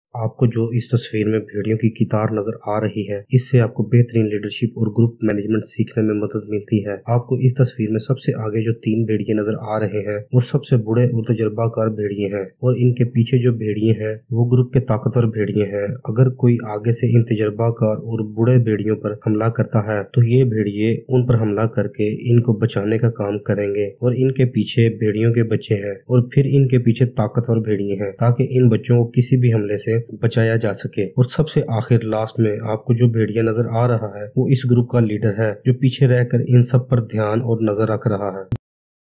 आपको जो इस तस्वीर में भेड़ियों की कतार नजर आ रही है, इससे आपको बेहतरीन लीडरशिप और ग्रुप मैनेजमेंट सीखने में मदद मिलती है। आपको इस तस्वीर में सबसे आगे जो 3 भेड़िए नजर आ रहे हैं वो सबसे बूढ़े और तजर्बाकार भेड़िए हैं और इनके पीछे जो भेड़िए हैं वो ग्रुप के ताकतवर भेड़िए हैं। अगर कोई आगे से इन तजर्बाकार और बूढ़े भेड़ियों पर हमला करता है तो ये भेड़िए उन पर हमला करके इनको बचाने का काम करेंगे और इनके पीछे भेड़ियों के बच्चे हैं और फिर इनके पीछे ताकतवर भेड़िए हैं ताकि इन बच्चों को किसी भी हमले से बचाया जा सके। और सबसे आखिर लास्ट में आपको जो भेड़िया नजर आ रहा है वो इस ग्रुप का लीडर है जो पीछे रहकर इन सब पर ध्यान और नजर रख रहा है।